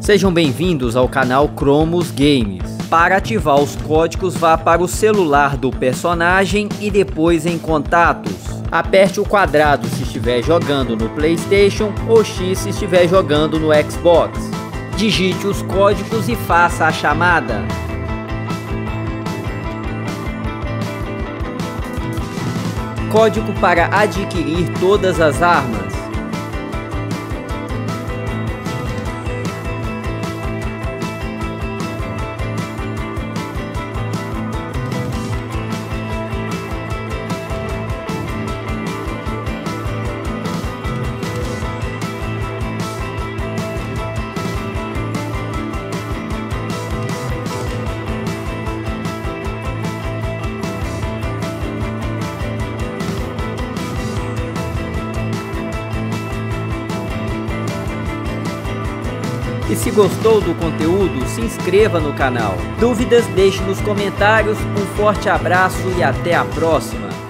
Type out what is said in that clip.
Sejam bem-vindos ao canal Cromos Games. Para ativar os códigos, vá para o celular do personagem e depois em contatos. Aperte o quadrado se estiver jogando no PlayStation ou X se estiver jogando no Xbox. Digite os códigos e faça a chamada. Código para adquirir todas as armas. E se gostou do conteúdo, se inscreva no canal. Dúvidas, deixe nos comentários. Um forte abraço e até a próxima!